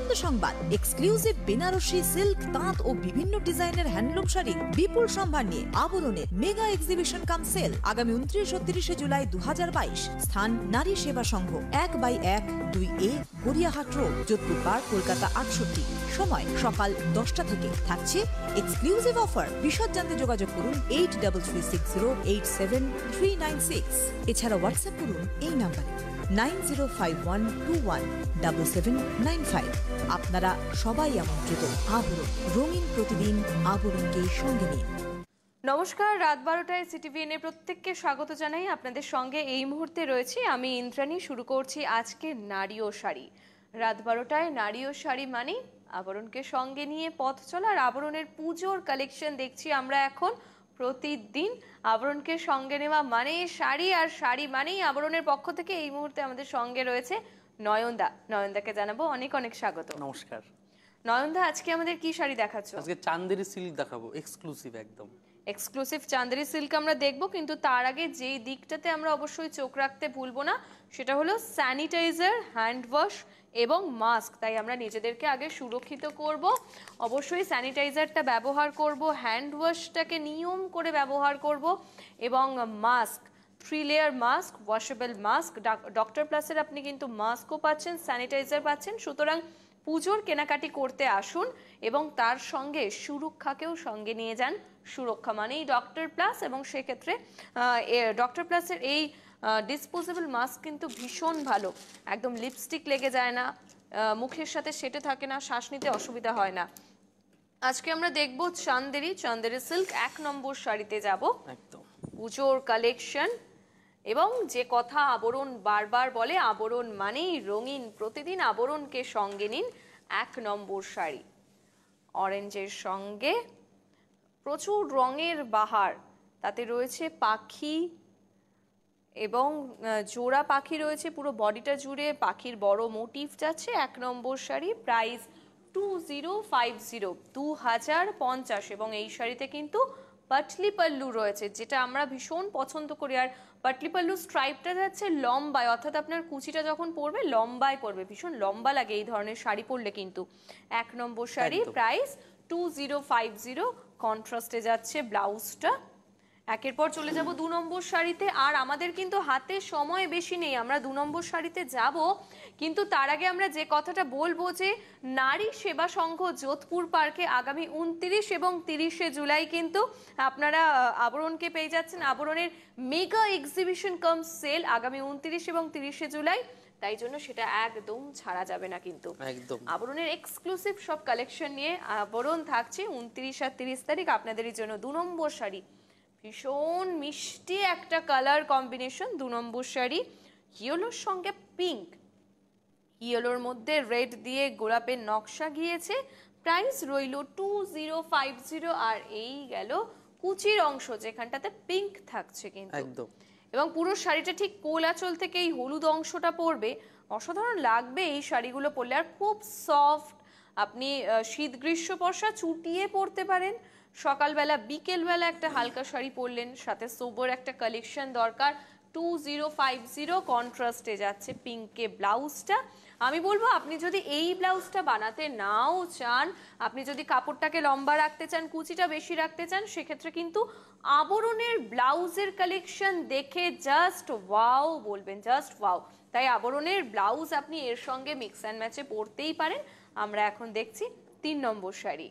আনন্দ সংবাদ, exclusive Banarasi, silk, তাঁত ও বিভিন্ন ডিজাইনের হ্যান্ডলুম শাড়ি বিপুল সম্ভার নিয়ে আবরণের মেগা এক্সিবিশন কাম সেল আগামী 29 ও 30 জুলাই 2022। স্থান Nari Seva Sangha 1/1 2A Gariahat road, Jodhpur park, Kolkata 68। সময় সকাল 10টা থেকে। থাকছে এক্সক্লুসিভ অফার। বিশদ জানতে যোগাযোগ করুন 8336087396। এছাড়া হোয়াটসঅ্যাপ করুন এই নাম্বারে 9051217795। আপনারা সবাই আমন্ত্রিত। আবরণ, রঙিন প্রতিদিন, আবরণকে সঙ্গে নিন। নমস্কার, রাত 12টায় সিটিভিএন প্রত্যেককে স্বাগত জানাই। আপনাদের সঙ্গে এই মুহূর্তে রয়েছে আমি ইন্দ্রাণী। শুরু করছি আজকে নারী ও শাড়ি। রাত 12টায় নারী ও শাড়ি মানে আবরণকে সঙ্গে নিয়ে পথ চলা। আর আবরণের পুজোর কালেকশন দেখছি আমরা এখন প্রতিদিন। আবরণকে সঙ্গে নেওয়া মানে শাড়ি, আর শাড়ি মানেই আবরণের পক্ষ থেকে এই মুহূর্তে আমাদের সঙ্গে রয়েছে নয়নদা। নয়নদাকে জানাবো অনেক অনেক স্বাগত। নমস্কার নয়নদা, আজকে আমাদের কি শাড়ি দেখাচ্ছ? আজকে চান্দেরি সিল্ক দেখাবো, এক্সক্লুসিভ একদম। এক্সক্লুসিভ চান্দেরি সিল্ক আমরা দেখবো, কিন্তু তার আগে যেই দিকটাতে আমরা অবশ্যই চোখ রাখতে ভুলবো না সেটা হলো স্যানিটাইজার, হ্যান্ড ওয়াশ এবং মাস্ক। তাই আমরা নিজেদেরকে আগে সুরক্ষিত করব। অবশ্যই স্যানিটাইজারটা ব্যবহার করব, হ্যান্ড ওয়াশটাকে নিয়ম করে ব্যবহার করব এবং mask, 3 layer mask, washable mask. Doctor প্লাসের আপনি কিন্তু মাস্কও পাচ্ছেন, স্যানিটাইজার পাচ্ছেন। সুতরাং পুজোর কেনাকাটি করতে আসুন এবং তার সঙ্গে সুরক্ষাকেও সঙ্গে নিয়ে যান। সুরক্ষা মানেই ডক্টর প্লাস, এবং সেক্ষেত্রে ডক্টর প্লাসের এই ডিসপোজেবল মাস্ক কিন্তু ভীষণ ভালো। একদম লিপস্টিক লেগে যায় না, মুখের সাথে সেটে থাকে না, শ্বাস নিতে অসুবিধা হয় না। আজকে আমরা দেখব চান্দেরি সিল্ক 1 নম্বর শাড়িতে যাব। একদম পুজোর কালেকশন, এবং যে কথা আবরণ বারবার বলে, আবরণ মানেই রঙিন প্রতিদিন। আবরণকে সঙ্গে নিন। 1 নম্বর শাড়ি অরেঞ্জের সঙ্গে প্রচুর রঙের বাহার, তাতে রয়েছে পাখি এবং জোড়া পাখি রয়েছে পুরো বডিটা জুড়ে। পাখির বড় মোটিভ যাচ্ছে। 1 নম্বর শাড়ি, প্রাইস 2050 এবং এই শাড়িতে কিন্তু পাটলি পাল্লু রয়েছে, যেটা আমরা ভীষণ পছন্দ করি। আর পাটলি পাল্লু স্ট্রাইপটা যাচ্ছে লম্বায়, অর্থাৎ আপনার কুচিটা যখন পরবে লম্বায় পরবে, ভীষণ লম্বা লাগে এই ধরনের শাড়ি পরলে কিন্তু। 1 নম্বর শাড়ি, প্রাইস 2050। কন্ট্রাস্টে যাচ্ছে ব্লাউজটা। একের পর চলে যাব 2 নম্বর শাড়িতে। আর আমাদের কিন্তু হাতে সময় বেশি নেই, আমরা 2 নম্বর শাড়িতে যাব, কিন্তু তার আগে আমরা যে কথাটা বলবো যে নারী সেবা সংঘ যোধপুর পার্কে আগামী 29 এবং 30 জুলাই কিন্তু আপনারা আবরণকে পেয়ে যাচ্ছেন। আবরণের মেগা এক্সিবিশন কাম সেল আগামী 29 এবং 30 জুলাই, তাই জন্য সেটা একদম ছাড়া যাবে না কিন্তু। একদম আবরণের এক্সক্লুসিভ সব কালেকশন নিয়ে আবরণ থাকছে 29 আর 30 তারিখ আপনাদেরই জন্য। 2 নম্বর শাড়ি, ভীষণ মিষ্টি একটা কালার কম্বিনেশন। 2 নম্বর শাড়ি, ইয়েলোর সঙ্গে পিঙ্ক, ইয়েলোর মধ্যে রেড দিয়ে গোলাপের নকশা গিয়েছে। প্রাইস রইল 2050। আর এই গেল কুচির অংশ, যেখানটাতে পিঙ্ক থাকছে কিন্তু একদম। এবং পুরো শাড়িটা ঠিক কোল আঁচল থেকে এই হলুদ অংশটা পরবে, অসাধারণ লাগবে এই শাড়িগুলো পরলে। আর খুব সফট, আপনি শীত গ্রীষ্ম বর্ষা চুটিয়ে পরতে পারেন। সকালবেলা বিকেলবেলা একটা হালকা শাড়ি পরলেন, সাথে সোবর একটা কালেকশন দরকার। 2050 কন্ট্রাস্টে যাচ্ছে পিঙ্কে ব্লাউজটা। আমি বলবো আপনি যদি এই ব্লাউজটা বানাতে নাও চান, আপনি যদি কাপড়টাকে লম্বা রাখতে চান, কুচিটা বেশি রাখতে চান, সেক্ষেত্রে কিন্তু আবরণের ব্লাউজের কালেকশন দেখে জাস্ট ওয়াও বলবেন, জাস্ট ওয়াও। তাই আবরণের ব্লাউজ আপনি এর সঙ্গে মিক্স অ্যান্ড ম্যাচে পরতেই পারেন। আমরা এখন দেখছি 3 নম্বর শাড়ি।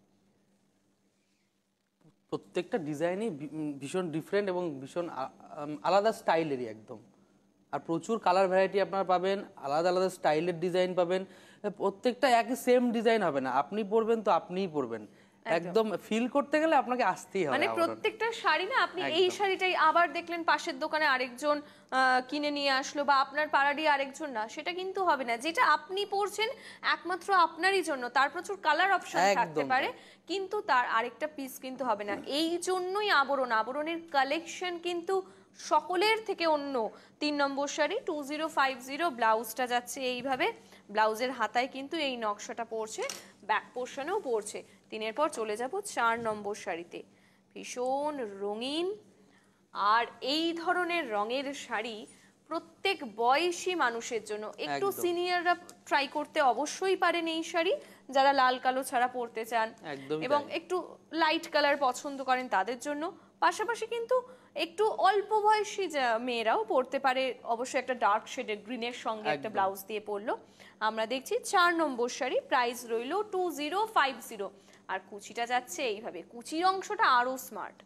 প্রত্যেকটা ডিজাইনই ভীষণ ডিফারেন্ট এবং ভীষণ আলাদা স্টাইলেরই একদম। আর প্রচুর কালার ভ্যারাইটি আপনারা পাবেন, আলাদা আলাদা স্টাইলের ডিজাইন পাবেন। প্রত্যেকটা একই সেম ডিজাইন হবে না, আপনি পরবেন তো আপনিই পরবেন। একদম ফিল করতে গেলে আপনাকে আসতেই হবে। মানে প্রত্যেকটা শাড়ি না, আপনি এই শাড়িটাই আবার দেখলেন পাশের দোকানে আরেকজন কিনে নিয়ে আসলো, বা আপনার পাড়ারই আরেকজন, না সেটা কিন্তু হবে না। যেটা আপনি পরছেন একমাত্র আপনারই জন্য, তার প্রচুর কালার অপশন থাকতে পারে, কিন্তু তার আরেকটা পিস কিন্তু হবে না। এই জন্যই আবরণের কালেকশন কিন্তু সকলের থেকে অন্য। 3 নম্বর শাড়ি 2050, ব্লাউজটা যাচ্ছে এইভাবে। ব্লাউজের হাতায় কিন্তু এই নকশাটা পড়ছে, ব্যাক পোর্শনেও পড়ছে। 3-এর পর চলে যাব 4 নম্বর শাড়িতে। ভীষণ রঙিন, আর এই ধরনের রঙের শাড়ি প্রত্যেক বয়সী মানুষের জন্য। একটু সিনিয়ররা ট্রাই করতে অবশ্যই পারেন এই শাড়ি, যারা লাল কালো ছাড়া পরতে চান এবং একটু লাইট কালার পছন্দ করেন তাদের জন্য। পাশাপাশি কিন্তু একটু অল্প বয়সী মেয়েরাও পরতে পারে, অবশ্যই একটা ডার্ক শেডের গ্রিনের সঙ্গে একটা ব্লাউজ দিয়ে পরলো। আমরা দেখছি 4 নম্বর শাড়ি, প্রাইস রইল 2050। আর কুচিটা যাচ্ছে এইভাবে, কুচির অংশটা আরো স্মার্ট।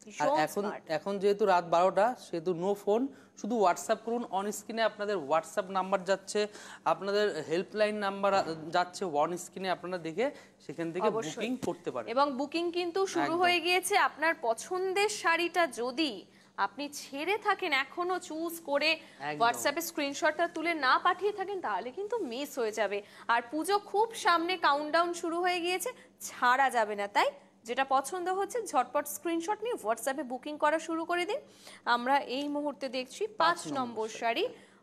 এখন যেহেতু রাত 12টা, সেহেতু নো ফোন, শুধু হোয়াটসঅ্যাপ করুন। অন স্ক্রিনে আপনাদের হোয়াটসঅ্যাপ নাম্বার যাচ্ছে, আপনাদের হেল্পলাইন নাম্বার যাচ্ছে অন স্ক্রিনে, আপনারা দেখে সেখান থেকে বুকিং করতে পারেন। এবং বুকিং কিন্তু শুরু হয়ে গিয়েছে। আপনার পছন্দের শাড়িটা যদি আপনি ছেড়ে থাকেন, এখনো চুজ করে হোয়াটসঅ্যাপে স্ক্রিনশটটা তুলে না পাঠিয়ে থাকেন, তাহলে কিন্তু মিস হয়ে যাবে। আর পুজো খুব সামনে, কাউন্টডাউন শুরু হয়ে গিয়েছে, ছাড়া যাবে না। তাই যেটা পছন্দ হচ্ছে ঝটপট স্ক্রিনশট নিয়ে হোয়াটসঅ্যাপে বুকিং করা শুরু করে দিন। আমরা এই মুহূর্তে দেখছি 5 নম্বর শাড়ি,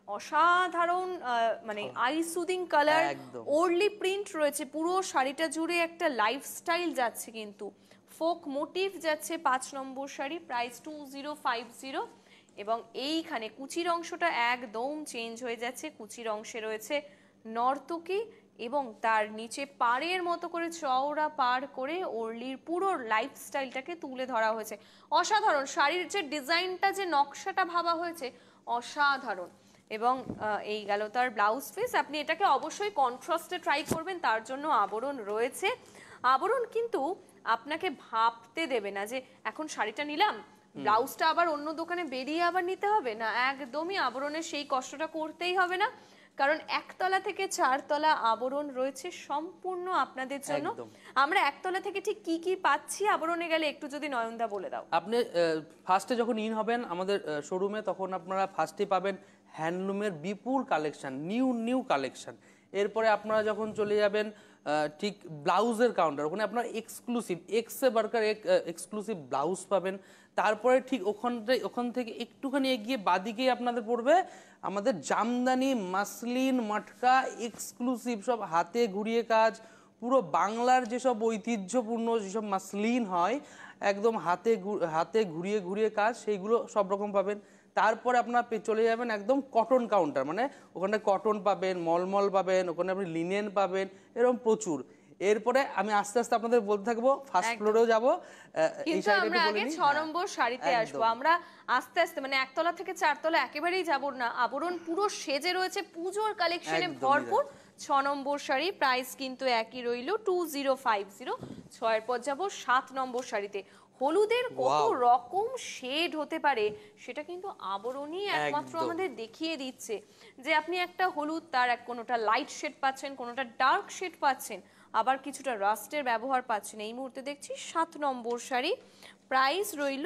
অসাধারণ মানে eye soothing colour, Warli print রয়েছে পুরো শাড়িটা জুড়ে, একটা লাইফস্টাইল যাচ্ছে কিন্তু, ফোক মোটিভ যাচ্ছে। 5 নম্বর শাড়ি, প্রাইস 2050। এবং এইখানে কুচির অংশটা একদম চেঞ্জ হয়ে যাচ্ছে। কুচির অংশে রয়েছে নর্তকী এবং তার নিচে পাড়ের মতো করে চওড়া পাড় করে ওরলির পুরো লাইফস্টাইলটাকে তুলে ধরা হয়েছে। অসাধারণ শাড়ির যে ডিজাইনটা, যে নকশাটা ভাবা হয়েছে, অসাধারণ। এবং এই গেল তার ব্লাউজ পিস। আপনি এটাকে অবশ্যই কন্ট্রাস্টে ট্রাই করবেন, তার জন্য আবরণ রয়েছে। আবরণ কিন্তু আপনাকে ভাবতে দেবে না যে এখন শাড়িটা নিলাম, ব্লাউজটা আবার অন্য দোকানে বেরিয়ে আবার নিতে হবে না, একদমই আবরণের সেই কষ্টটা করতেই হবে না। কারণ 1 তলা থেকে 4 তলা আবরণ রয়েছে সম্পূর্ণ আপনাদের জন্য। আমরা 1 তলা থেকে ঠিক কি কি পাচ্ছি আবরণে গেলে একটু যদি নয়নদা বলে দাও। আপনি ফার্স্টে যখন ইন হবেন আমাদের শোরুমে, তখন আপনারা ফার্স্টে পাবেন হ্যান্ডলুমের বিপুল কালেকশন, নিউ কালেকশন। এরপরে আপনারা যখন চলে যাবেন ঠিক ব্লাউজের কাউন্টার, ওখানে আপনার এক্সক্লুসিভ এক্সে বার্কার এক্সক্লুসিভ ব্লাউজ পাবেন। তারপরে ঠিক ওখান থেকে একটুখানি এগিয়ে বাদিকেই আপনাদের পড়বে আমাদের জামদানি, মাসলিন, মটকা, এক্সক্লুসিভ সব হাতে ঘুরিয়ে কাজ, পুরো বাংলার যেসব ঐতিহ্যপূর্ণ যেসব মাসলিন হয়, একদম হাতে ঘুরিয়ে ঘুরিয়ে কাজ, সেইগুলো সব রকম পাবেন। তারপরে আপনার চলে যাবেন একদম কটন কাউন্টার, মানে ওখানে কটন পাবেন, মলমল পাবেন, ওখানে আপনি লিনেন পাবেন, এরকম প্রচুর। এরপরে আমি আস্তে আস্তে আপনাদের বলতে থাকবো, ফার্স্ট ফ্লোরেও যাবো, কিন্তু আমরা আগে 6 নম্বর শাড়িতে আসবো। আমরা আস্তে আস্তে মানে 1 তলা থেকে 4 তলা একেবারেই যাব না। আবরণ পুরো সেজে রয়েছে, পুজোর কালেকশনে ভরপুর। 6 নম্বর শাড়ি, প্রাইস কিন্তু একই রইল 2050। 6 এর পর যাব 7 নম্বর শাড়িতে। হলুদের কত রকম শেড হতে পারে সেটা কিন্তু আবরণই একমাত্র আমাদের দেখিয়ে দিচ্ছে, যে আপনি একটা হলুদ, তার কোনোটা লাইট শেড পাচ্ছেন, কোনোটা ডার্ক শেড পাচ্ছেন, আবার কিছুটা রাস্টের ব্যবহার পাচ্ছেন। এই মুহূর্তে দেখছি 7 নম্বর শাড়ি, প্রাইস রইল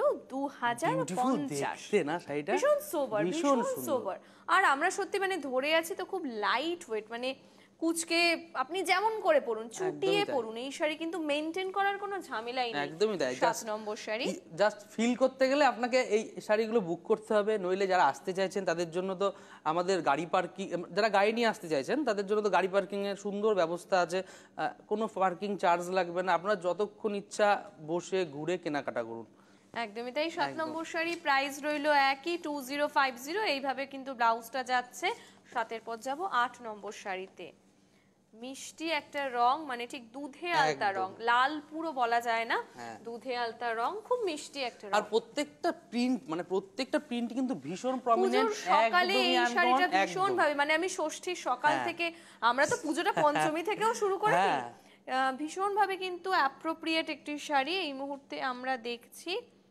2050। ভীষণ সোবার, ভীষণ সোবার। আর আমরা সত্যি মানে ধরে আছি তো, খুব লাইট ওয়েট, মানে কুচকে আপনি যেমন করে পরুন, চুটিয়ে পরুন, এই শাড়ি কিন্তু মেইনটেইন করার কোনো ঝামেলাই নেই। একদমই তাই। 7 নম্বর শাড়ি, জাস্ট ফিল করতে গেলে আপনাকে এই শাড়িগুলো বুক করতে হবে, নইলে যারা আসতে চাইছেন তাদের জন্য তো আমাদের গাড়ি পার্কিং, যারা গাড়ি নিয়ে আসতে চাইছেন তাদের জন্য তো গাড়ি পার্কিং এর সুন্দর ব্যবস্থা আছে, কোনো পার্কিং চার্জ লাগবে না, আপনারা যতক্ষণ ইচ্ছা বসে ঘুরে কেনাকাটা করুন। একদমই তাই। 7 নম্বর শাড়ি, প্রাইস রইল একই 2050। এইভাবে কিন্তু ব্লাউজটা যাচ্ছে। 7 এর পর যাব 8 নম্বর শাড়িতে। মিষ্টি একটা রং, মানে ঠিক দুধে আলতা রং, লাল পুরো বলা যায় না, দুধে আলতা রং, খুব মিষ্টি একটা রং। আর প্রত্যেকটা প্রিন্ট, মানে প্রত্যেকটা প্রিন্ট কিন্তু ভীষণ প্রমিনেন্ট। সকালে এই শাড়িটা ভীষণ ভাবে, মানে আমি ষষ্ঠীর সকাল থেকে, আমরা তো পুজোটা পঞ্চমী থেকেও শুরু করে দিই, ভীষণ ভাবে কিন্তু অ্যাপ্রোপ্রিয়েট একটি শাড়ি। এই মুহূর্তে আমরা দেখছি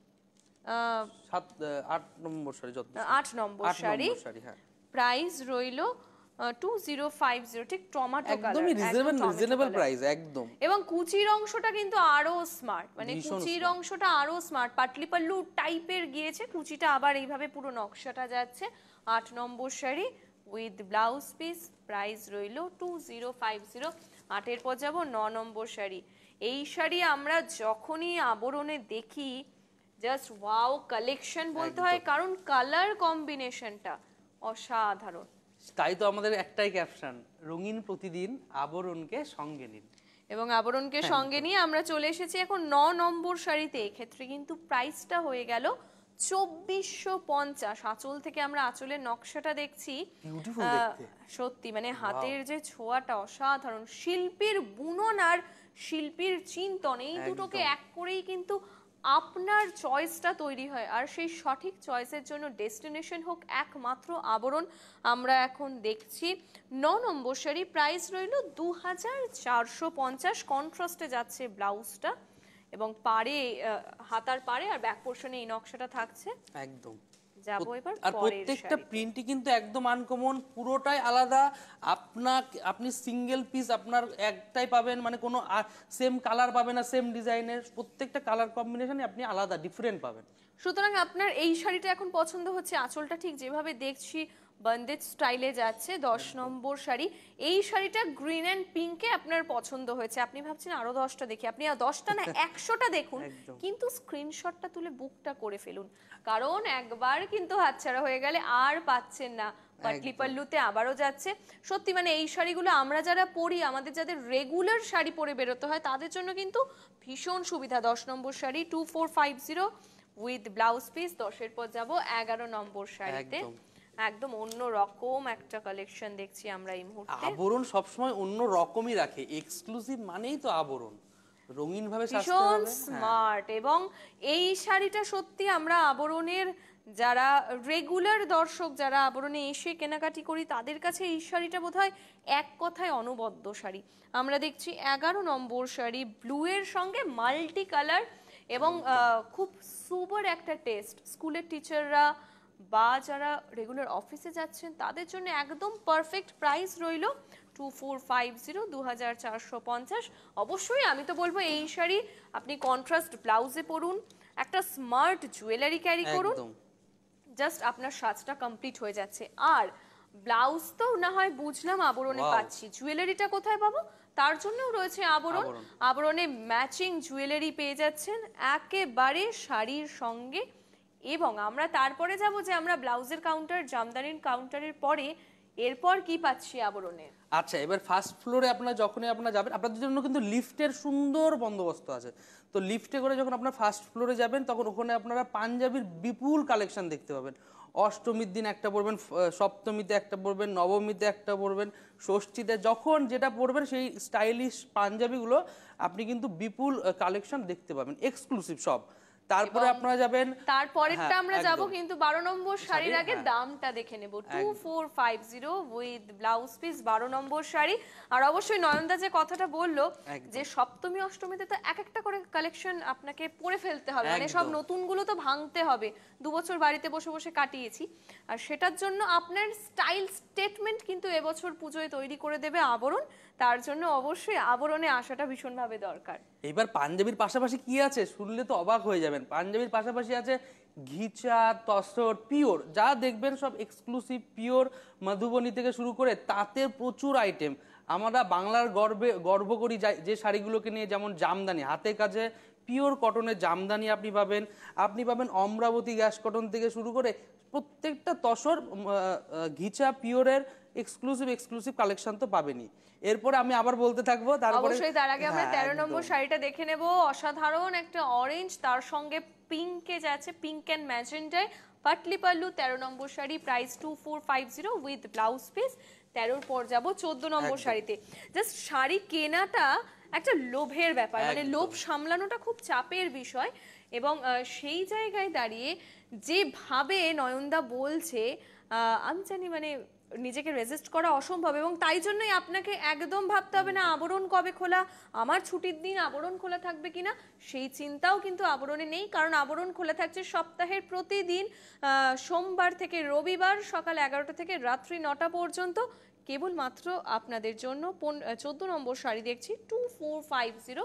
8 নম্বর শাড়ি, 8 নম্বর শাড়ি, প্রাইস রইল 2050, ঠিক টমেটো কালার, একদমই রিজনেবল প্রাইস একদম। এবং কুচির অংশটা কিন্তু আরো স্মার্ট, মানে কুচির অংশটা আরো স্মার্ট, পাটলি পাল্লু টাইপের গিয়েছে কুচিটা, আবার এইভাবে পুরো নকশাটা যাচ্ছে। 8 নম্বর sari with blouse piece, price রইল 2050। 8 এর পর যাব 9 নম্বর শাড়ি। এই শাড়ি আমরা যখনই আবরণে দেখি জাস্ট ওয়াও কালেকশন বলতে হয়, কারণ কালার কম্বিনেশনটা অসাধারণ। তাই তো আমাদের একটাই ক্যাপশন, রঙিন প্রতিদিন আবরণকে সঙ্গে নিন। এবং আবরণকে সঙ্গে নিয়ে আমরা চলে এসেছি এখন 9 নম্বর শাড়িতে। এক্ষেত্রে কিন্তু প্রাইসটা হয়ে গেল 2450। আঁচল থেকে আমরা আঁচলের নকশাটা দেখছি, বিউটিফুল দেখতে। সত্যি মানে হাতের যে ছোঁয়াটা অসাধারণ, শিল্পীর বুনন আর শিল্পীর চিন্তন এই দুটোকে এক করেই কিন্তু আপনার চয়েসটা তৈরি হয়। আর সেই সঠিক চয়েসের জন্য ডেস্টিনেশন হোক একমাত্র আবরণ। আমরা এখন দেখছি 9 নম্বর শাড়ি, প্রাইস রইল 2450। কন্ট্রাস্টে যাচ্ছে ব্লাউজটা এবং পাড়ে হাতার পাড়ে আর ব্যাক পোর্শনে এই নকশাটা থাকছে। একদম যাবো এবার আর পরের প্রত্যেকটা শাড়িতে। প্রিন্টই কিন্তু একদম আনকমন, পুরোটাই আলাদা। আপনি সিঙ্গেল পিস আপনার একটাই পাবেন, মানে কোনো সেম কালার পাবেন না, সেম ডিজাইনের প্রত্যেকটা কালার কম্বিনেশনই আপনি আলাদা ডিফারেন্ট পাবেন। সুতরাং আপনার এই শাড়িটা এখন পছন্দ হচ্ছে, আঁচলটা ঠিক যেভাবে দেখছি বন্দেজ স্টাইলে যাচ্ছে। 10 নম্বর শাড়ি, এই শাড়িটা গ্রিন অ্যান্ড পিঙ্কে আপনার পছন্দ হয়েছে। আপনি ভাবছেন আরো 10টা দেখি, আপনি 10টা না 100টা দেখুন, কিন্তু স্ক্রিনশটটা তুলে বুকটা করে ফেলুন, কারণ একবার কিন্তু হাতছাড়া হয়ে গেলে আর পাচ্ছেন না। পাটলি পাল্লুতে আবারও যাচ্ছে। সত্যি মানে এই শাড়িগুলো আমরা যারা পরি, আমাদের যাদের রেগুলার শাড়ি পরে বেরোতে হয়, তাদের জন্য কিন্তু ভীষণ সুবিধা। 10 নম্বর শাড়ি 2450 উইথ ব্লাউজ পিস। 10-এর পর যাব 11 নম্বর শাড়িতে। একদম অন্য রকম একটা কালেকশন দেখছি আমরা এই মুহূর্তে। আবরণ সবসময় অন্য রকমই রাখে, এক্সক্লুসিভ মানেই তো আবরণ, রঙিন ভাবে সাজতে ভীষণ হবে। স্মার্ট। এবং এই শাড়িটা সত্যি আমরা আবরণের যারা রেগুলার দর্শক, যারা আবরণে এসে কেনাকাটি করি, তাদের কাছে এই শাড়িটা বোধহয় এক কথায় অনবদ্য শাড়ি। আমরা দেখছি 11 নম্বর শাড়ি, ব্লু এর সঙ্গে মাল্টি কালার এবং খুব সুপার একটা টেস্ট। স্কুলের টিচাররা বা যারা রেগুলার অফিসে যাচ্ছেন তাদের জন্য একদম পারফেক্ট। প্রাইস রইল 2450, 2450। অবশ্যই আমি তো বলবো এই শাড়ি আপনি কন্ট্রাস্ট ব্লাউজে পরুন, একটা স্মার্ট জুয়েলারি ক্যারি করুন, জাস্ট আপনার সাজটা কমপ্লিট হয়ে যাচ্ছে। আর ব্লাউজ তো না হয় বুঝলাম আবরণে পাচ্ছি, জুয়েলারিটা কোথায় পাবো? তার জন্যও রয়েছে আবরণ। আবরণে ম্যাচিং জুয়েলারি পেয়ে যাচ্ছেন একেবারে শাড়ির সঙ্গে। এবং আমরা তারপরে যাব যে আমরা ব্লাউজের কাউন্টার, জামদানির কাউন্টারের পরে এরপর কি পাচ্ছি আবরণে। আচ্ছা, এবার ফার্স্ট ফ্লোরে যখনই আপনারা যাবেন, আপনাদের জন্য কিন্তু লিফটের সুন্দর বন্দোবস্ত আছে। তো লিফটে করে যখন আপনারা ফার্স্ট ফ্লোরে যাবেন, তখন ওখানে আপনারা পাঞ্জাবির বিপুল কালেকশন দেখতে পাবেন। অষ্টমীর দিন একটা পরবেন, সপ্তমীতে একটা পরবেন, নবমীতে একটা পরবেন, ষষ্ঠীতে যখন যেটা পরবেন সেই স্টাইলিশ পাঞ্জাবিগুলো আপনি কিন্তু বিপুল কালেকশন দেখতে পাবেন, এক্সক্লুসিভ সব। তারপরে আপনারা যাবেন, তারপরেরটা আমরা যাব, কিন্তু 12 নম্বর শাড়ির আগে দামটা দেখে নেব। 2450 উইথ ব্লাউজ পিস, 12 নম্বর শাড়ি। আর অবশ্যই নয়নদা যে কথাটা বললো যে সপ্তমী অষ্টমীতে তো এক একটা করে কালেকশন আপনাকে পরে ফেলতে হবে, মানে সব নতুনগুলো তো ভাঙতে হবে। 2 বছর বাড়িতে বসে বসে কাটিয়েছি, আর সেটার জন্য আপনার স্টাইল স্টেটমেন্ট কিন্তু এবছর পুজোয় তৈরি করে দেবে আবরণ। তার জন্য অবশ্যই আবরণে আসাটা ভীষণভাবে দরকার। এবার পাঞ্জাবির পাশাপাশি কি আছে শুনলে তো অবাক হয়ে যাবেন। পাঞ্জাবির পাশাপাশি আছে ঘিচা, তসর, পিওর, যা দেখবেন সব এক্সক্লুসিভ পিওর, মধুবনী থেকে শুরু করে তাঁতের প্রচুর আইটেম। আমরা বাংলার গর্ব করি যে শাড়িগুলোকে নিয়ে, যেমন জামদানি, হাতে কাজে পিওর কটনের জামদানি আপনি পাবেন অমরাবতী গ্যাস কটন থেকে শুরু করে প্রত্যেকটা তসর, ঘিচা, পিওরের এক্সক্লুসিভ কালেকশন তো পাবেনই। এরপরে আমি আবার বলতে থাকবো, তারপরে অবশ্যই তার আগে আমরা 13 নম্বর শাড়িটা দেখে নেব। অসাধারণ একটা অরেঞ্জ, তার সঙ্গে পিঙ্কে যাচ্ছে, পিঙ্ক এন্ড ম্যাজেন্টায় পাটলি পাল্লু। 13 নম্বর sari, price 2450 with blouse piece. 13 পর যাব 14 নম্বর শাড়িতে। জাস্ট শাড়ি কেনাটা একটা লোভের ব্যাপার, মানে লোভ সামলানোটা খুব চাপের বিষয়। এবং সেই জায়গায় দাঁড়িয়ে যেভাবে নয়নদা বলছে, আমি জানি মানে নিজেকে রেজিস্ট করা অসম্ভব। এবং তাই জন্যই আপনাকে একদম ভাবতে হবে না আবরণ কবে খোলা, আমার ছুটির দিন আবরণ খোলা থাকবে কিনা, সেই চিন্তাও কিন্তু আবরণে নেই। কারণ আবরণ খোলা থাকছে সপ্তাহের প্রতিদিন, সোমবার থেকে রবিবার সকাল 11টা থেকে রাত্রি 9টা পর্যন্ত। কেবলমাত্র আপনাদের জন্য 14 নম্বর শাড়ি দেখছি 2450,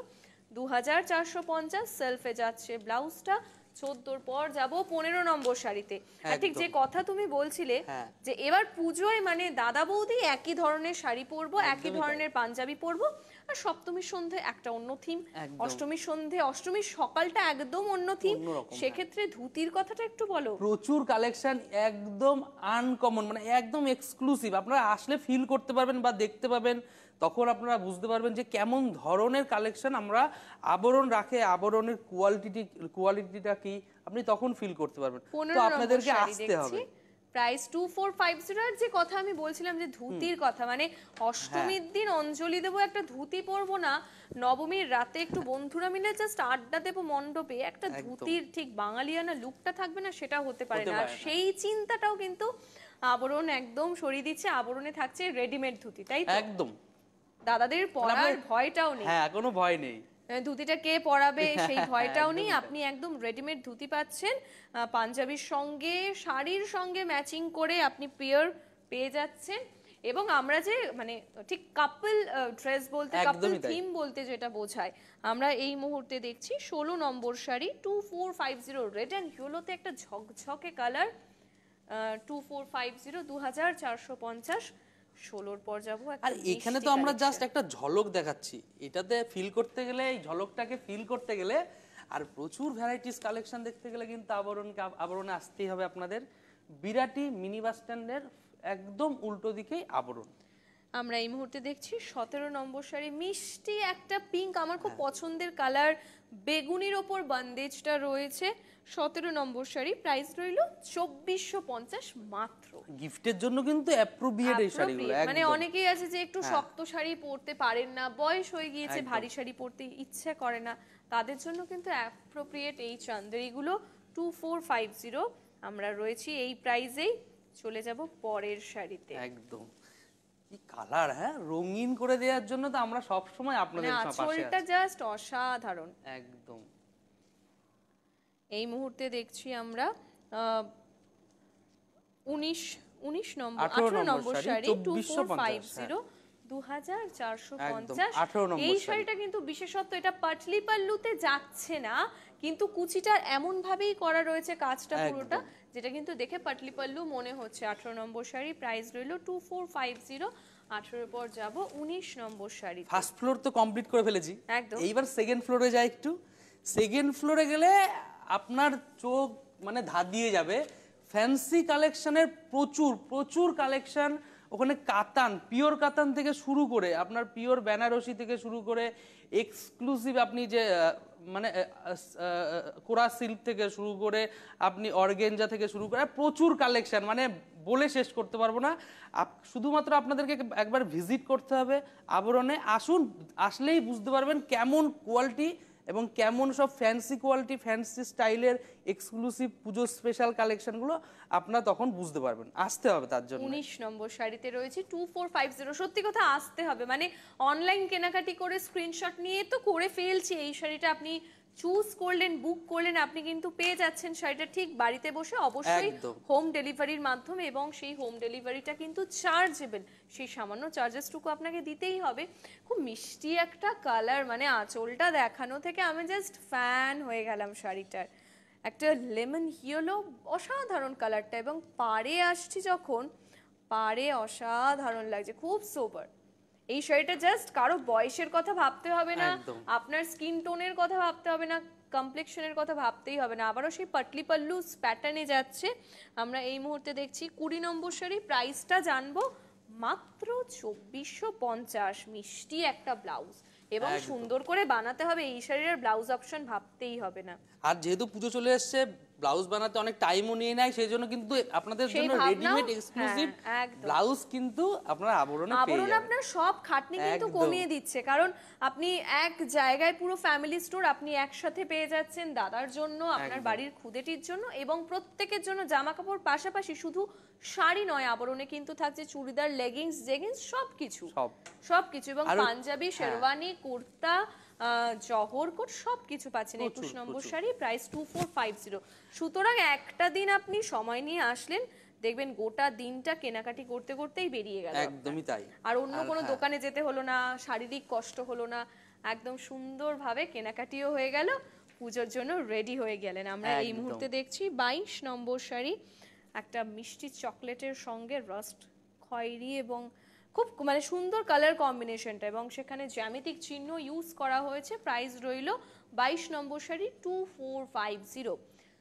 2450 সেলফে যাচ্ছে ব্লাউজটা। 14 পর যাব 15 নম্বর শাড়িতে। ঠিক যে কথা তুমি বলছিলে যে এবার পুজোয় মানে দাদা বৌদি একই ধরনের শাড়ি পরবো, একই ধরনের পাঞ্জাবি পরবো, আর সপ্তমীর সন্ধে একটা অন্য থিম, অষ্টমীর সন্ধে, অষ্টমীর সকালটা একদম অন্য থিম। সেক্ষেত্রে ধুতির কথাটা একটু বলো। প্রচুর কালেকশন, একদম আনকমন, মানে একদম এক্সক্লুসিভ। আপনারা আসলে ফিল করতে পারবেন বা দেখতে পাবেন, তখন আপনারা বুঝতে পারবেন যে কেমন ধরনের কালেকশন আমরা আবরণ রাখে, আবরণের কোয়ালিটিটা কি আপনি তখন ফিল করতে পারবেন। তো 15 নম্বর আপনাদেরকে শাড়ি আসতে দেখছি, হবে। প্রাইস 2450। আর যে কথা আমি বলছিলাম যে ধুতির কথা, মানে অষ্টমীর দিন অঞ্জলি দেবো, একটা ধুতি পরবো না, নবমীর রাতে একটু বন্ধুরা মিলে জাস্ট আড্ডা দেবো মণ্ডপে, একটা একদম। ধুতির ঠিক বাঙালিয়ানা লুকটা থাকবে না, সেটা হতে পারে হতে না। আর পারে না। সেই চিন্তাটাও কিন্তু আবরণ একদম সরিয়ে দিচ্ছে। আবরণে থাকছে রেডিমেড ধুতি, তাই তো? একদম। দাদাদের পরার ভয়টাও নেই। হ্যাঁ, কোনো ভয় নেই। ধুতিটা কে পরাবে সেই ভয়টাও নেই, একদমই তাই। আপনি একদম রেডিমেড ধুতি পাচ্ছেন। পাঞ্জাবির সঙ্গে শাড়ির সঙ্গে ম্যাচিং করে আপনি পেয়ার পেয়ে যাচ্ছেন। এবং আমরা যে মানে ঠিক কাপল ড্রেস বলতে, কাপল একদমই তাই। থিম বলতে যেটা বোঝায়, আমরা এই মুহূর্তে দেখছি 16 নম্বর শাড়ি 2450 রেড অ্যান্ড ইয়েলোতে একটা ঝকঝকে কালার। 2450 2450। 16 পর যাবো। আর এখানে তো আমরা জাস্ট একটা ঝলক দেখাচ্ছি, এটাতে ফিল করতে গেলে, এই ঝলকটাকে ফিল করতে গেলে আর প্রচুর ভ্যারাইটিস কালেকশন দেখতে গেলে কিন্তু আবরণে আসতেই হবে আপনাদের। বিরাটি মিনি বাস স্ট্যান্ডের একদম উল্টো দিকেই আবরণ। আমরা এই মুহূর্তে দেখছি 17 নম্বর শাড়ি, মিষ্টি একটা পিঙ্ক, আমার খুব পছন্দের কালার, বেগুনির ওপর বান্দেজটা রয়েছে। 17 নম্বর শাড়ি, প্রাইস রইল 2450 মাত্র। গিফটের জন্য কিন্তু অ্যাপ্রোপ্রিয়েট এই শাড়িগুলো, মানে একদম। অনেকেই আছে যে একটু শক্ত শাড়ি পরতে পারেন না, বয়স হয়ে গিয়েছে, একদম। ভারী শাড়ি পরতে ইচ্ছে করে না, তাদের জন্য কিন্তু অ্যাপ্রোপ্রিয়েট এই চান্দেরিগুলো 2450। আমরা রয়েছি এই প্রাইসেই। চলে যাব পরের শাড়িতে। একদম কি কালার, হ্যাঁ, রঙিন করে দেওয়ার জন্য তো আমরা সব সময় আপনাদের পাশে আছি। আঁচলটা জাস্ট অসাধারণ। একদম। এই মুহূর্তে দেখছি আমরা 19 নম্বর 18 নম্বর শাড়ি 2450 2450। 18 নম্বর এই শাড়ি। শাড়িটা কিন্তু বিশেষত্ব, এটা পাটলি পাল্লুতে যাচ্ছে না, কিন্তু কুচিটা এমন ভাবেই করা রয়েছে কাজটা পুরোটা, যেটা কিন্তু দেখে পাটলি পাল্লু মনে হচ্ছে। 18 নম্বর শাড়ি, প্রাইস রইল 2450। 18 পর যাব 19 নম্বর শাড়ি। ফার্স্ট ফ্লোর তো কমপ্লিট করে ফেলেছি, একদম। এইবার সেকেন্ড ফ্লোরে যাই একটু। সেকেন্ড ফ্লোরে গেলে আপনার চোখ মানে ধাঁধিয়ে যাবে। ফ্যান্সি কালেকশনের প্রচুর প্রচুর কালেকশন ওখানে। কাতান, পিওর কাতান থেকে শুরু করে আপনার পিওর বেনারসি থেকে শুরু করে এক্সক্লুসিভ আপনি যে মানে কোরা সিল্ক থেকে শুরু করে আপনি অর্গেঞ্জা থেকে শুরু করে প্রচুর কালেকশন, মানে বলে শেষ করতে পারবো না। শুধুমাত্র আপনাদেরকে একবার ভিজিট করতে হবে আবরণে। আসুন, আসলেই বুঝতে পারবেন কেমন কোয়ালিটি এবং কেমন সব ফ্যান্সি কোয়ালিটি, ফ্যান্সি স্টাইলের এক্সক্লুসিভ পুজো স্পেশাল কালেকশনগুলো আপনারা তখন বুঝতে পারবেন। আসতে হবে তার জন্য। 19 নম্বর শাড়িতে রয়েছে 2450। সত্যি কথা, আসতে হবে। মানে অনলাইন কেনাকাটি করে স্ক্রিনশট নিয়ে তো করে ফেলছি, এই শাড়িটা আপনি চুজ করলেন, বুক করলেন, আপনি কিন্তু পেয়ে যাচ্ছেন শাড়িটা ঠিক বাড়িতে বসে, অবশ্যই হোম ডেলিভারির মাধ্যমে। এবং সেই হোম ডেলিভারিটা কিন্তু চার্জেবল, সেই সামান্য চার্জেসটুকু আপনাকে দিতেই হবে। খুব মিষ্টি একটা কালার, মানে আঁচলটা দেখানো থেকে আমি জাস্ট ফ্যান হয়ে গেলাম শাড়িটার। একটা লেমন ইয়েলো, অসাধারণ কালারটা, এবং পাড়ে আসছি যখন, পাড়ে অসাধারণ লাগছে, খুব সোবার। এই শাড়িটা জাস্ট কারো বয়সের কথা ভাবতে হবে না, আপনার স্কিন টোনের কথা ভাবতে হবে না, কমপ্লেক্সনের কথা ভাবতেই হবে না। আবারও সেই পাটলি পাল্লু প্যাটার্নে যাচ্ছে। আমরা এই মুহূর্তে দেখছি 20 নম্বর শাড়ি, প্রাইসটা জানবো মাত্র 2450। মিষ্টি একটা ব্লাউজ, এবং সুন্দর করে বানাতে হবে এই শাড়ির, ব্লাউজ অপশন ভাবতেই হবে না। আর যেহেতু পুজো চলে এসেছে, ব্লাউজ বানাতে অনেক টাইমও নিয়ে নেয়, সেই জন্য কিন্তু আপনাদের জন্য রেডিমেড এক্সক্লুসিভ ব্লাউজ কিন্তু আপনারা আবরণে পেয়ে যাবেন। আপনার সব খাটনি কিন্তু কমিয়ে দিচ্ছে, কারণ আপনি এক জায়গায় পুরো ফ্যামিলি স্টোর আপনি একসাথে পেয়ে যাচ্ছেন, দাদার জন্য, আপনার বাড়ির খুদেটির জন্য, এবং প্রত্যেকের জন্য জামা কাপড়। পাশাপাশি শুধু শাড়ি নয়, আবরণে কিন্তু থাকছে চুড়িদার, লেগিংস, জেগিংস, সবকিছু, এবং পাঞ্জাবি, শেরওয়ানি, কুর্তা, জহর কোট, সবকিছু পাচ্ছেন। 21 নম্বর শাড়ি, প্রাইস 2450। সুতরাং একটা দিন আপনি সময় নিয়ে আসলেন, দেখবেন গোটা দিনটা কেনাকাটি করতে করতেই বেরিয়ে গেল। একদমই তাই। আর অন্য কোনো দোকানে যেতে হলো না, শারীরিক কষ্ট হলো না, একদম সুন্দরভাবে কেনাকাটিও হয়ে গেল, পুজোর জন্য রেডি হয়ে গেলেন। আমরা এই মুহূর্তে দেখছি 22 নম্বর শাড়ি, একটা মিষ্টি চকলেটের সঙ্গে রাস্ট খয়েরি, এবং খুব মানে সুন্দর কালার কম্বিনেশনটা, এবং সেখানে জ্যামিতিক চিহ্ন ইউজ করা হয়েছে। প্রাইস রইল 22 নম্বর শাড়ি 2450,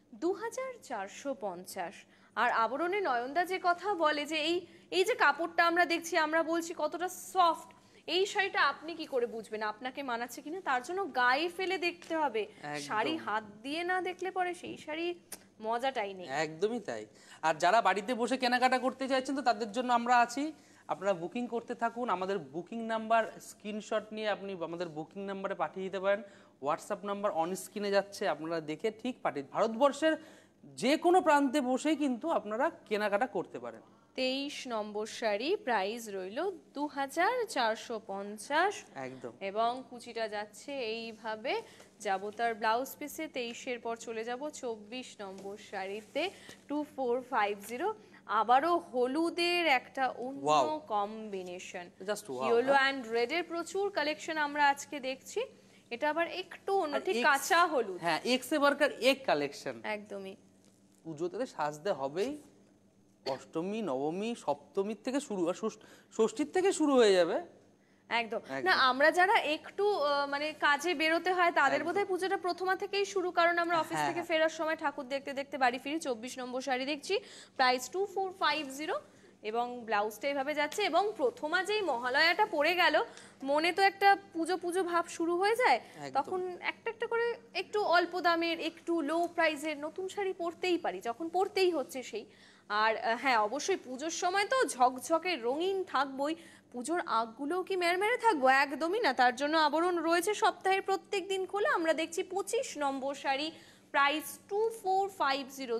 2450। আর আবরণে নয়নদা যে কথা বলে যে এই যে কাপড়টা আমরা দেখছি, আমরা বলছি কতটা সফট, এই শাড়িটা আপনি কি করে বুঝবেন আপনাকে মানাচ্ছে কিনা? তার জন্য গায়ে ফেলে দেখতে হবে, শাড়ি হাত দিয়ে না দেখলে পরে সেই শাড়ি মজাটাই নেই। একদমই তাই। আর যারা বাড়িতে বসে কেনাকাটা করতে চাইছেন তো তাদের জন্য আমরা আছি। আপনারা বুকিং করতে থাকুন, আমাদের বুকিং নাম্বার স্ক্রিনশট নিয়ে আপনি আমাদের বুকিং নাম্বারে পাঠিয়ে দিতে পারেন। হোয়াটসঅ্যাপ নাম্বার অন স্ক্রিনে যাচ্ছে, আপনারা দেখে ঠিক পাঠিয়ে, ভারতবর্ষের যে কোনো প্রান্তে বসেই কিন্তু আপনারা কেনাকাটা করতে পারেন। 23 নম্বর শাড়ি, প্রাইস রইল 2450 একদম। এবং কুচিটা যাচ্ছে এইভাবে, যাবো তার ব্লাউজ পিসে। 23-এর পর চলে যাব 24 নম্বর শাড়িতে, 2450। আবারও হলুদের একটা অন্য কম্বিনেশন, ইয়েলো অ্যান্ড রেড এর প্রচুর কালেকশন আমরা আজকে দেখছি। এটা আবার একটু অন্য, ঠিক কাঁচা হলুদ। হ্যাঁ, এক্স এবারকার এক কালেকশন। একদমই, পুজোতে সাজতে হবেই। অষ্টমী, নবমী, সপ্তমীর থেকে শুরু, আর ষষ্ঠীর থেকে শুরু হয়ে যাবে। একদম না, আমরা যারা একটু মানে কাজে বেরোতে হয় তাদের বোধহয় পুজোটা প্রথমা থেকেই শুরু, কারণ আমরা অফিস থেকে ফেরার সময় ঠাকুর দেখতে দেখতে বাড়ি ফিরি। 24 নম্বর শাড়ি দেখছি, প্রাইস 2450 এবং ব্লাউজটা এইভাবে যাচ্ছে। এবং প্রথমা যেই মহালয়াটা পড়ে গেল, মনে তো একটা পুজো পুজো ভাব শুরু হয়ে যায়, তখন একটা একটা করে একটু অল্প দামের, একটু লো প্রাইসের নতুন শাড়ি পরতেই পারি, যখন পরতেই হচ্ছে সেই। আর হ্যাঁ, অবশ্যই পুজোর সময় তো ঝকঝকে রঙিন থাকবই, পুজোর আগগুলোও কি মেরমেরে থাকবো? একদমই না। তার জন্য আবরণ রয়েছে সপ্তাহের প্রত্যেক দিন খোলা। আমরা দেখছি 25 নম্বর শাড়ি, প্রাইস 2450,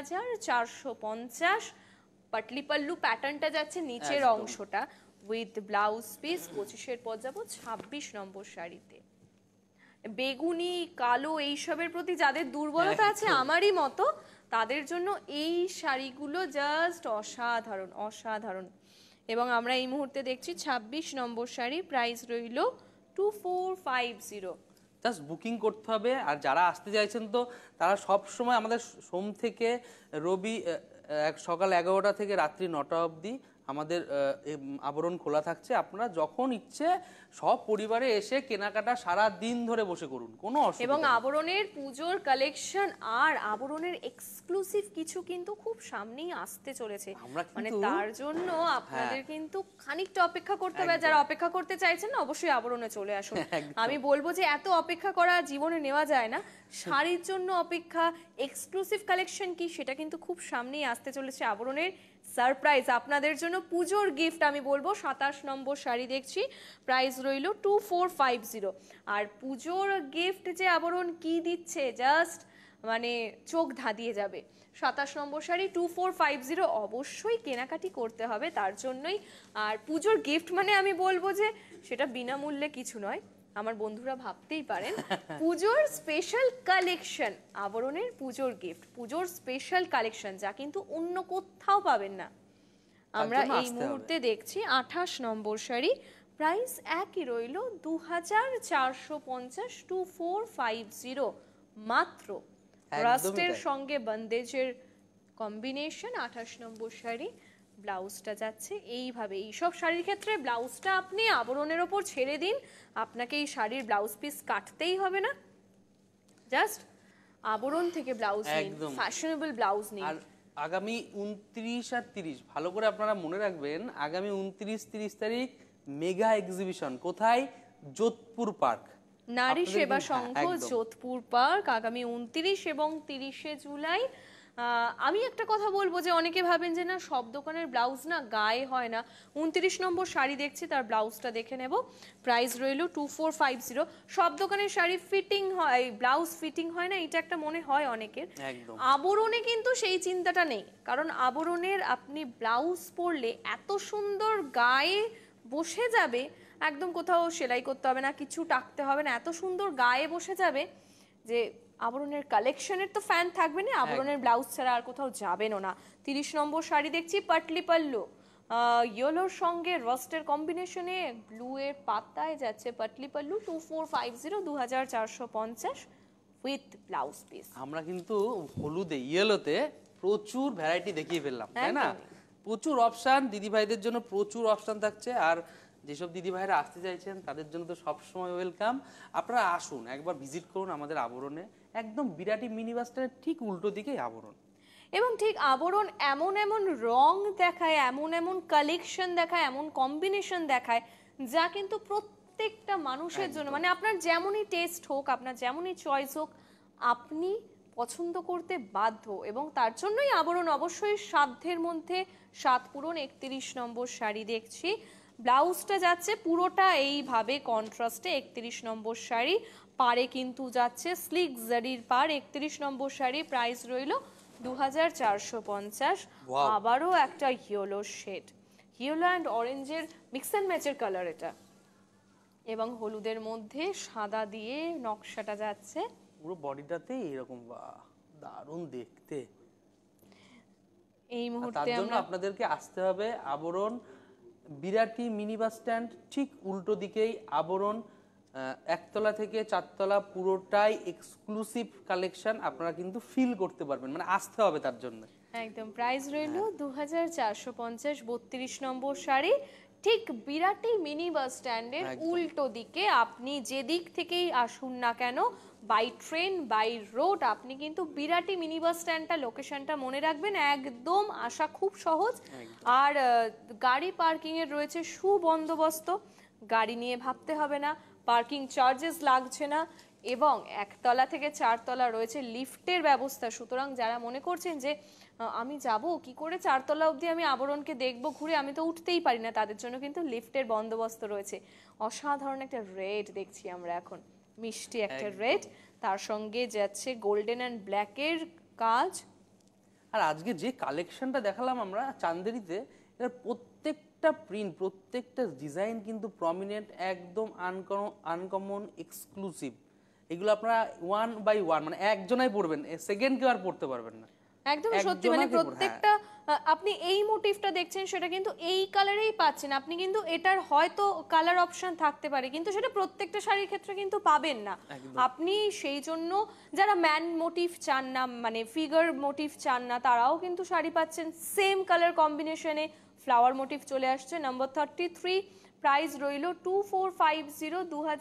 2450। পাটলি পাল্লু প্যাটার্নটা যাচ্ছে নিচের অংশটা উইথ ব্লাউজ পিস। 25-এর পর যাবো 26 নম্বর শাড়িতে। বেগুনি, কালো এইসবের প্রতি যাদের দুর্বলতা আছে আমারই মতো, তাদের জন্য এই শাড়িগুলো জাস্ট অসাধারণ অসাধারণ। এবং আমরা এই মুহূর্তে দেখছি 26 নম্বর শাড়ি, প্রাইস রইল 2450। জাস্ট বুকিং করতে হবে। আর যারা আসতে চাইছেন তো তারা সব সময় আমাদের সোম থেকে রবি সকাল 11টা থেকে রাত্রি 9টা অবধি আমাদের আবরণ খোলা থাকছে। আপনারা যখন ইচ্ছে সব পরিবারে এসে কেনাকাটা সারা দিন ধরে বসে করুন, কোনো অসুবিধা নেই। এবং আবরণের পুজোর কালেকশন আর আবরণের এক্সক্লুসিভ কিছু কিন্তু খুব সামনেই আসতে চলেছে, মানে তার জন্য আপনাদের কিন্তু খানিকটা অপেক্ষা করতে হবে। যারা অপেক্ষা করতে চাইছেন না, অবশ্যই আবরণে চলে আসুন। আমি বলবো যে এত অপেক্ষা করা জীবনে নেওয়া যায় না। শাড়ির জন্য অপেক্ষা, এক্সক্লুসিভ কালেকশন কি সেটা কিন্তু খুব সামনেই আসতে চলেছে। আবরণের সারপ্রাইজ আপনাদের জন্য, পুজোর গিফট আমি বলবো। 27 নম্বর শাড়ি দেখছি, প্রাইস রইল 2450। আর পুজোর গিফট যে আবরণ কি দিচ্ছে, জাস্ট মানে চোখ ধাঁধিয়ে যাবে। 27 নম্বর শাড়ি 2450, অবশ্যই কেনাকাটি করতে হবে তার জন্যই। আর পুজোর গিফট মানে আমি বলবো যে সেটা বিনামূল্যে কিছু নয়, আমার বন্ধুরা ভাবতেই পারেন। পুজোর স্পেশাল কালেকশন, আবরণের পুজোর গিফট, পুজোর স্পেশাল কালেকশন, যা কিন্তু অন্য কোথাও পাবেন না। আমরা এই মুহূর্তে দেখছি 28 নম্বর শাড়ি, প্রাইস একই রইল 2450, 2450 মাত্র। রাস্টের সঙ্গে বন্দেজের কম্বিনেশন। 28 নম্বর শাড়ি, ব্লাউজটা যাচ্ছে এইভাবে। এইসব শাড়ির ক্ষেত্রে ব্লাউজটা আপনি আবরণের ওপর ছেড়ে দিন, আপনাকে এই শাড়ির ব্লাউজ পিস কাটতেই হবে না, জাস্ট আবরণ থেকে ব্লাউজ নিন, ফ্যাশনেবল ব্লাউজ নিন। আর আগামী 29 আর 30 ভালো করে আপনারা মনে রাখবেন, আগামী 29-30 তারিখ মেগা এক্সিবিশন। কোথায়? যোধপুর পার্ক, নারী সেবা সংঘ, যোধপুর পার্ক, আগামী 29 এবং 30 জুলাই। আমি একটা কথা বলবো যে অনেকে ভাবেন যে না সব দোকানের ব্লাউজ না গায়ে হয় না। 29 নম্বর শাড়ি দেখছি, তার ব্লাউজটা দেখে নেব। প্রাইস রইল 2450। সব দোকানের শাড়ি ফিটিং হয়, ব্লাউজ ফিটিং হয় না, এটা একটা মনে হয় অনেকের। আবরণে কিন্তু সেই চিন্তাটা নেই, কারণ আবরণের আপনি ব্লাউজ পরলে এত সুন্দর গায়ে বসে যাবে, একদম কোথাও সেলাই করতে হবে না, কিছু টাকতে হবে না, এত সুন্দর গায়ে বসে যাবে যে আবরণের কালেকশনের তো ফ্যান থাকবে না, আবরণের ব্লাউজ ছাড়া আর কোথাও যাবেনও না। 30 নম্বর শাড়ি দেখছি, পাটলি পাল্লু, ইয়েলোর সঙ্গে রস্টের কম্বিনেশনে ব্লু এর পাতায় যাচ্ছে patli pallu, 2450, 2450 with blouse piece. আমরা কিন্তু হলুদে, ইয়েলোতে প্রচুর ভ্যারাইটি দেখিয়ে ফেললাম, তাই না? প্রচুর অপশন, দিদি ভাইদের জন্য প্রচুর অপশন থাকছে। আর যেসব দিদি ভাইরা আসতে চাইছেন তাদের জন্য তো সবসময় ওয়েলকাম। আপনারা আসুন, একবার ভিজিট করুন আমাদের আবরণে। একদম বিরাটি মিনি বাস স্ট্যান্ডের ঠিক উল্টো দিকেই আবরণ। এবং ঠিক আবরণ এমন এমন রং দেখায়, এমন এমন কালেকশন দেখায়, এমন কম্বিনেশন দেখায়, যা কিন্তু প্রত্যেকটা মানুষের জন্য, মানে আপনার যেমনই টেস্ট হোক, আপনার যেমনই চয়েস হোক, আপনি পছন্দ করতে বাধ্য। এবং তার জন্যই আবরণ অবশ্যই সাধ্যের মধ্যে সাত পূরণ 31 নম্বর শাড়ি দেখছি। ব্লাউজটা যাচ্ছে পুরোটা এইভাবে কন্ট্রাস্টে 31 নম্বর শাড়ি, পারে কিন্তু যাচ্ছে স্লিক জারির পার। 31 নম্বর শাড়ি, প্রাইস রইল 2450। আবারও একটা ইয়েলো শেড, ইয়েলো অ্যান্ড অরেঞ্জের মিক্স অ্যান্ড ম্যাচের কালার এটা, এবং হলুদের মধ্যে সাদা দিয়ে নকশাটা যাচ্ছে পুরো বডিটাতে এরকম। বাহ, দারুণ দেখতে। এই তার মুহূর্তে জন্য আপনাদেরকে আসতে হবে আবরণ বিরাটি মিনি বাস স্ট্যান্ড, ঠিক উল্টো দিকেই আবরণ। একতলা থেকে চারতলা পুরোটাই এক্সক্লুসিভ কালেকশন, আপনারা কিন্তু ফিল করতে পারবেন, মানে আসতে হবে তার জন্য। একদম। প্রাইস রইল 2450। 32 নম্বর শাড়ি, ঠিক বিরাটি মিনি বাস স্ট্যান্ডের উল্টো দিকে। আপনি যে দিক থেকেই আসুন না কেন, বাই ট্রেন বাই রোড, আপনি কিন্তু বিরাটি মিনি বাস স্ট্যান্ডটা, লোকেশনটা মনে রাখবেন, একদম আসা খুব সহজ। আর গাড়ি পার্কিং এর রয়েছে সুবন্দোবস্ত, গাড়ি নিয়ে ভাবতে হবে না, পার্কিং চার্জেস লাগছে না, এবং একতলা থেকে চারতলা রয়েছে লিফটের ব্যবস্থা। সুতরাং যারা মনে করছেন যে আমি যাব কি করে চারতলা অবধি, আমি আবরণকে দেখব ঘুরে, আমি তো উঠতেই পারি না, তাদের জন্য কিন্তু লিফটের বন্দোবস্ত রয়েছে। অসাধারণ একটা রেড দেখছি আমরা এখন, মিষ্টি একটা রেড, তার সঙ্গে যাচ্ছে গোল্ডেন অ্যান্ড ব্ল্যাকের কাজ। আর আজকে যে কালেকশনটা দেখালাম আমরা চান্দেরিতে, এর প্রত্যেকটা প্রিন্ট, প্রত্যেকটা ডিজাইন কিন্তু প্রমিনেন্ট, একদম আনকমন, এক্সক্লুসিভ। এগুলো আপনারা ওয়ান বাই ওয়ান, মানে একজনাই পড়বেন, সেকেন্ড কেউ আর পড়তে পারবেন না। একদম সত্যি, মানে প্রত্যেকটা আপনি এই মোটিভটা দেখছেন সেটা কিন্তু এই কালারেই পাচ্ছেন, আপনি কিন্তু এটার হয়তো কালার অপশন থাকতে পারে, কিন্তু সেটা প্রত্যেকটা শাড়ির ক্ষেত্রে কিন্তু পাবেন না আপনি। সেই জন্য যারা ম্যান মোটিভ চান না, মানে ফিগার মোটিভ চান না, তারাও কিন্তু শাড়ি পাচ্ছেন সেম কালার কম্বিনেশনে। ফ্লাওয়ার মোটিভ চলে আসছে। নাম্বার 33, প্রাইস রইল 2450,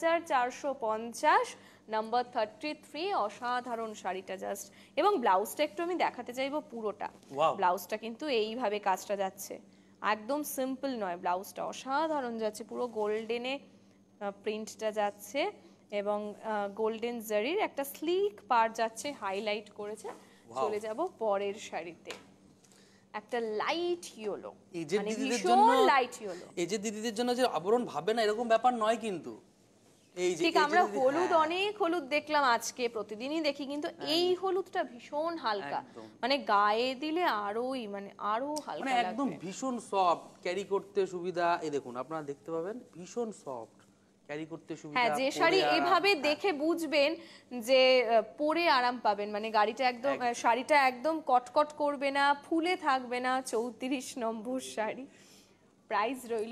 2450। নাম্বার 33, অসাধারণ শাড়িটা জাস্ট। এবং ব্লাউজটা একটু আমি দেখাতে চাইবো পুরোটা। ব্লাউজটা কিন্তু এইভাবে কাজটা যাচ্ছে, একদম সিম্পল নয়, ব্লাউজটা অসাধারণ যাচ্ছে, পুরো গোল্ডেনে প্রিন্টটা যাচ্ছে, এবং গোল্ডেন জারির একটা স্লিক পার যাচ্ছে, হাইলাইট করেছে। চলে যাব পরের শাড়িতে, একটা লাইট ইয়েলো, এই যে মানে দিদিদের ভীষণ জন্য, লাইট ইয়েলো। এই যে দিদিদের জন্য যে আবরণ ভাবে না, এরকম ব্যাপার নয় কিন্তু। এই যে ঠিক, আমরা হলুদ, অনেক হলুদ দেখলাম আজকে, প্রতিদিনই দেখি, কিন্তু এই হলুদটা ভীষণ হালকা, মানে গায়ে দিলে আরোই, মানে আরো হালকা মানে লাগবে, একদম ভীষণ সফট, ক্যারি করতে সুবিধা। এই দেখুন, আপনারা দেখতে পাবেন ভীষণ সফট, ক্যারি করতে সুবিধা। হ্যাঁ, যে শাড়ি এভাবে দেখে বুঝবেন যে পরে আরাম পাবেন, মানে গাড়িটা একদম, শাড়িটা একদম কটকট করবে না, ফুলে থাকবে না। 34 নম্বর শাড়ি, প্রাইস রইল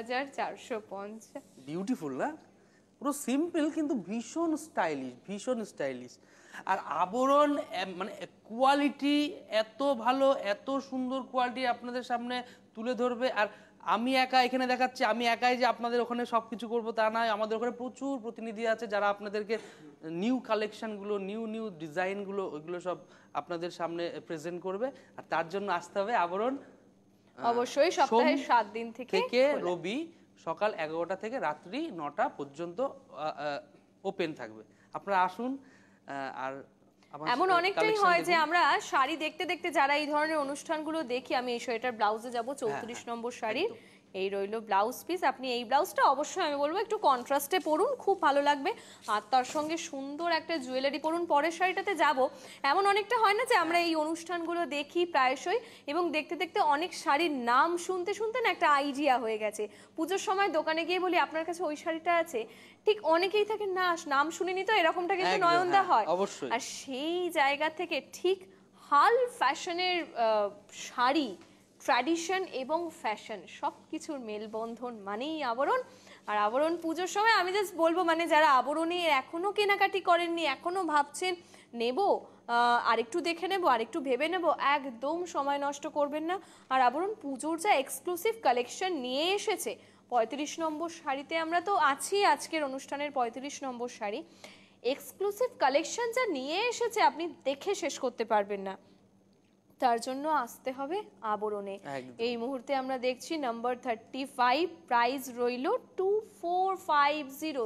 2450। বিউটিফুল না, পুরো সিম্পল কিন্তু ভীষণ স্টাইলিশ, ভীষণ স্টাইলিশ। আর আবরণ মানে কোয়ালিটি এত ভালো, এত সুন্দর কোয়ালিটি আপনাদের সামনে তুলে ধরবে। আর আমি একা এখানে দেখাচ্ছি, আমি একাই যে আপনাদের ওখানে সবকিছু করবো তা নয়, আমাদের ওখানে প্রচুর প্রতিনিধি আছে যারা আপনাদেরকে নিউ কালেকশনগুলো, নিউ ডিজাইনগুলো, ওইগুলো সব আপনাদের সামনে প্রেজেন্ট করবে। আর তার জন্য আসতে হবে আবরণ, অবশ্যই সপ্তাহে 7 দিন থেকে রবি সকাল 11টা থেকে রাত্রি 9টা পর্যন্ত ওপেন থাকবে। আপনারা আসুন। আর এমন অনেকটাই হয় যে আমরা শাড়ি দেখতে দেখতে যারা এই ধরনের অনুষ্ঠানগুলো দেখি, আমি এই শাড়িটার ব্লাউজে যাব, 34 নম্বর শাড়ির এই রইল ব্লাউজ পিস। আপনি এই ব্লাউজটা অবশ্যই আমি বলবো একটু কন্ট্রাস্টে পরুন, খুব ভালো লাগবে, আর তার সঙ্গে সুন্দর একটা জুয়েলারি পরুন। পরের শাড়িটাতে যাব, এমন অনেকটা হয় না যে আমরা এই অনুষ্ঠানগুলো দেখি প্রায়শই, এবং দেখতে দেখতে অনেক শাড়ির নাম শুনতে শুনতে না একটা আইডিয়া হয়ে গেছে। পুজোর সময় দোকানে গিয়ে বলি আপনার কাছে ওই শাড়িটা আছে, ঠিক অনেকেই থাকে না নাম শুনিনি তো, এরকমটা কিন্তু নয়নদা হয়। আর সেই জায়গা থেকে ঠিক হাল ফ্যাশনের শাড়ি, ট্র্যাডিশন এবং ফ্যাশন সব কিছুর মেলবন্ধন মানেই আবরণ। আর আবরণ পুজোর সময় আমি জাস্ট বলবো, মানে যারা আবরণে এখনো কেনাকাটি করেননি, এখনো ভাবছেন নেব, আরেকটু দেখে নেব, আরেকটু ভেবে নেব, একদম সময় নষ্ট করবেন না। আর আবরণ পুজোর যা এক্সক্লুসিভ কালেকশন নিয়ে এসেছে, 35 নম্বর শাড়িতে আমরা তো আছি, আজকের অনুষ্ঠানের 35 নম্বর শাড়ি, এক্সক্লুসিভ কালেকশন যা নিয়ে এসেছে আপনি দেখে শেষ করতে পারবেন না। তার জন্য আসতে হবে আবরণে। এই মুহূর্তে আমরা দেখছি নাম্বার 35, প্রাইস রইল 2450,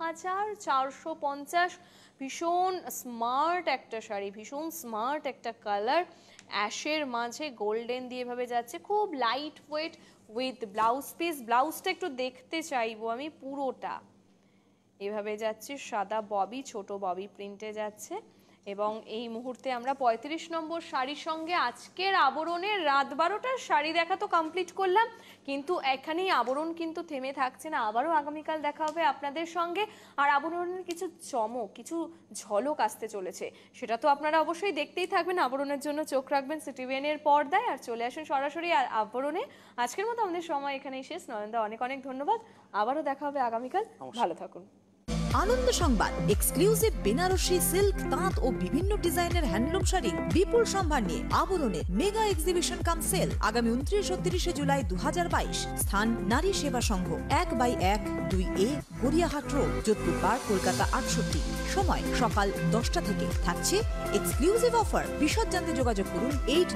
2450। ভীষণ স্মার্ট একটা শাড়ি, ভীষণ স্মার্ট একটা কালার, অ্যাশের মাঝে গোল্ডেন দিয়ে ভাবে যাচ্ছে, খুব light weight with blouse piece. ব্লাউজটা একটু দেখতে চাইবো আমি পুরোটা, এভাবে যাচ্ছে সাদা ববি, ছোট ববি প্রিন্টে যাচ্ছে। এবং এই মুহূর্তে আমরা 35 নম্বর শাড়ির সঙ্গে আজকের আবরণের রাত 12টার শাড়ি দেখা তো কমপ্লিট করলাম, কিন্তু এখানেই আবরণ কিন্তু থেমে থাকছে না। আবারও আগামীকাল দেখা হবে আপনাদের সঙ্গে, আর আবরণের কিছু চমক, কিছু ঝলক আসতে চলেছে, সেটা তো আপনারা অবশ্যই দেখতেই থাকবেন। আবরণের জন্য চোখ রাখবেন সিটিভিএনের পর্দায়, আর চলে আসুন সরাসরি আবরণে। আজকের মতো আমাদের সময় এখানেই শেষ। নয়নদা, অনেক অনেক ধন্যবাদ, আবারও দেখা হবে আগামীকাল, ভালো থাকুন। আনন্দ সংবাদ, এক্সক্লুসিভ বেনারসি, সিল্ক, তাঁত ও বিভিন্ন ডিজাইনের হ্যান্ডলুম শাড়ি বিপুল সম্ভার নিয়ে আবরণের মেগা এক্সিবিশন কাম সেল আগামী 29 ও 30 জুলাই 2022। স্থান Nari Seva Sangha, 1/1, 2A, Gariahat road, Jodhpur park, Kolkata 68। সময় সকাল 10টা থেকে। থাকছে এক্সক্লুসিভ অফার। বিশদ জানতে যোগাযোগ করুন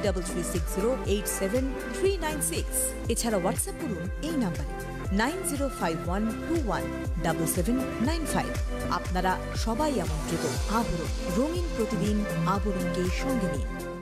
8336087396। এছাড়া হোয়াটসঅ্যাপ করুন এই নাম্বারে 9051217795। আপনারা সবাই আমন্ত্রিত। আবরণ, রঙিন প্রতিদিন আবরণকে সঙ্গে নিন।